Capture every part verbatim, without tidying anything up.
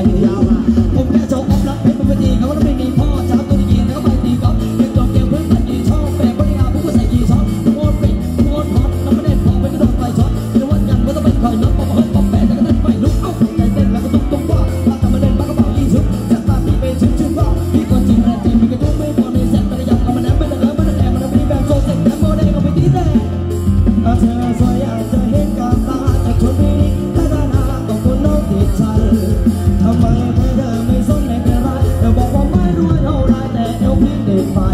ยาวมาผมแค่โชว์ออฟรักเพชรเป็นดีเขาก็ไม่มีพ่อจ้าตัวดีแล้วก็ไปตีกอล์ฟเด็กจอมเกมเพื่อนกี่ชอบแบบบริการพวกก็ใส่กี่ช็อตโคตรปิดโคตรฮอตน้ำไม่ได้พอไปก็โดนไฟช็อตเดี๋ยววันกันว่าต้องเป็นคอยน็อตปอมเฮิร์ตปอมแปดแต่ก็เต้นไฟลุกเอ้าใจเต้นแล้วก็ตุ้มตุ้มว่าถ้าทำมาเล่นบ้ากระเป๋ายี่ชุบจัดตาปีเป็นชุบชุบว่าพี่คนจริงแรงจริงมีกระตุ้นไม่พอในเซ็ตแต่ก็ยังเอามาแนมไม่ได้แล้วไม่ได้แอบมันมีแบบโซเซ็ตแนมโมเดลก็ไม่ดีแต่เธอสวยอยากจะเห็นกับตาจากชนบุรีถ้าด้านหน้าต้องคนน้องติดใจทำไมเธอไม่สนไม่เป็นไรเธอบอกว่าไม่รวยเท่าไรแต่เอวพี่ติดไฟ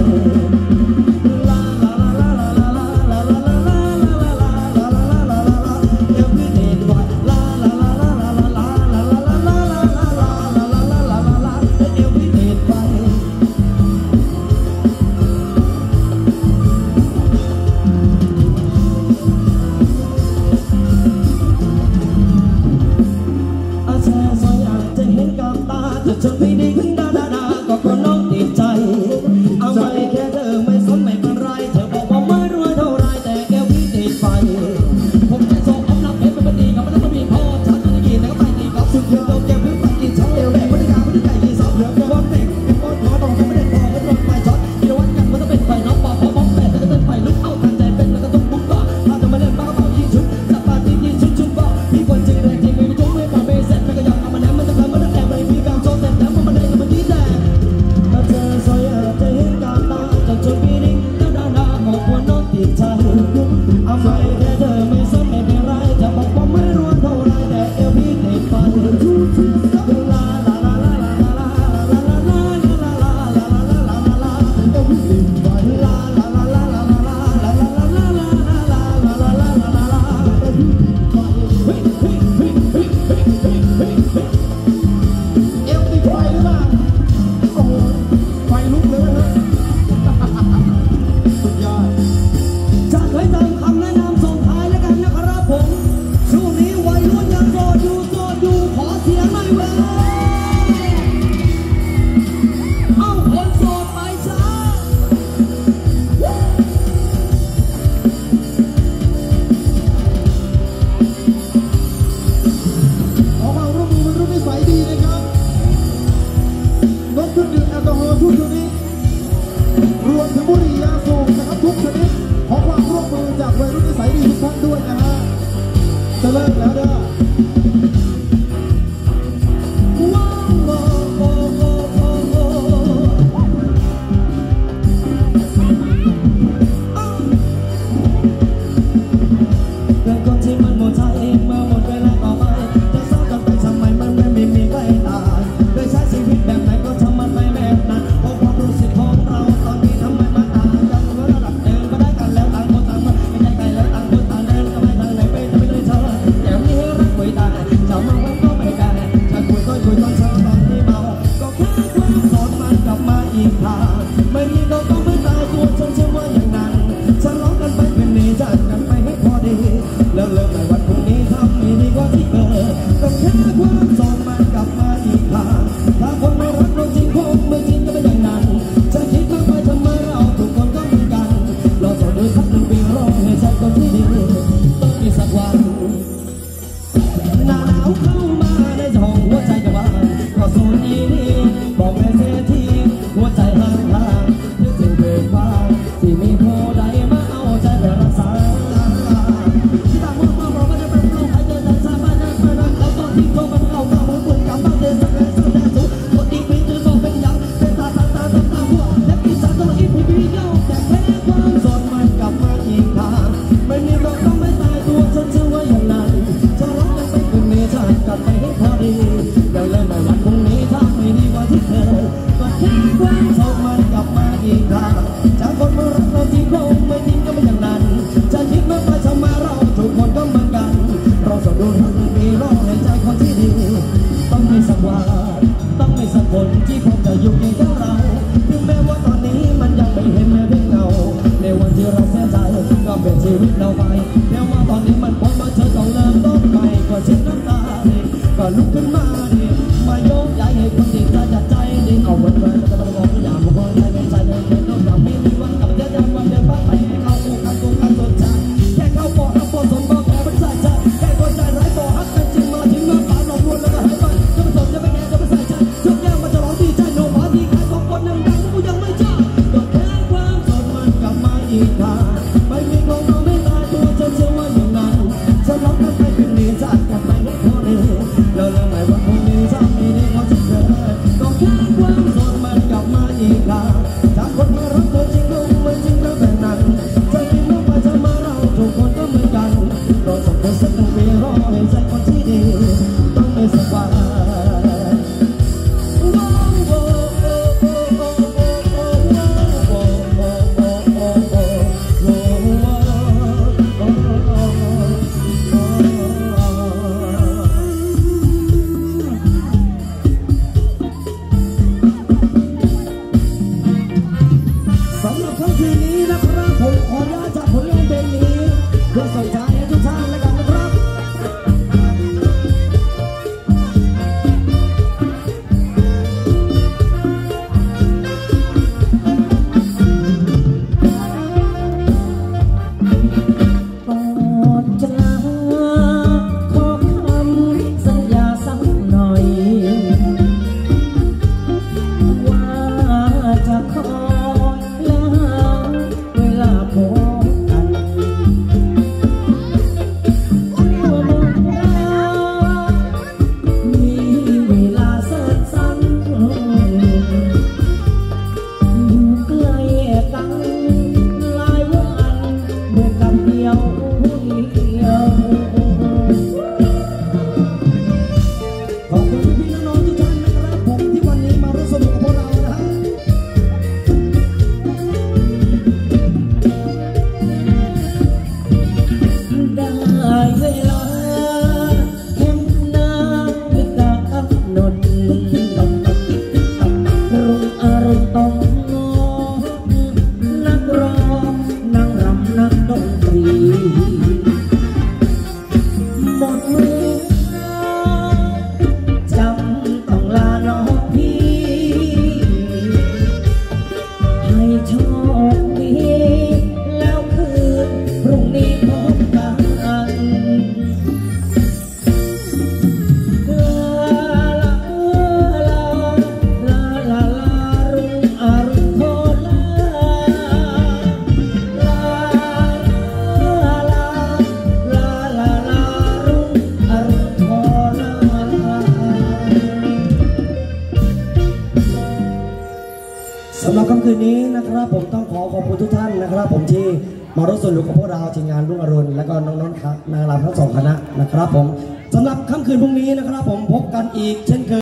ลุกขึ้นมาดิมาโยกย้ายให้คนติดใจจัดใจดิเอาไว้ไว้จะมาบอกอย่ามาบอกใจเป็นใจเลยเป็นต้องทำให้มีวันกับเจ้าเจ้าวันเดินบ้านไปเข้าโคกันโคกันสนใจแค่เข้าปอดเข้าปอดสนบอกแค่เป็นใจใจแค่คนใจร้ายปอดฮักกันจริงมาถึงมาฝาหลอกลวงแล้วก็หายไปจะมาสนจะไม่แก่จะไม่ฟ้าสำหรับค่ำคืนนี้นะครับผมขออนุญาตจากผลงานเพลงนี้เพื่อส่งใจให้ทุกท่านแล้วกันนะครับก่อนจะลาขอคำสัญญาสักหน่อยว่าจะขอสำหรับค่ำคืนนี้นะครับผมต้องขอขอบคุณทุกท่านนะครับผมที่มาร่วมสนุกกับพวกเราทีมงานรุ่งอรุณและก็น้องๆครับนางรำทั้งสองคณะนะครับผมสำหรับค่ำคืนพรุ่งนี้นะครับผมพบกันอีกเช่นเคย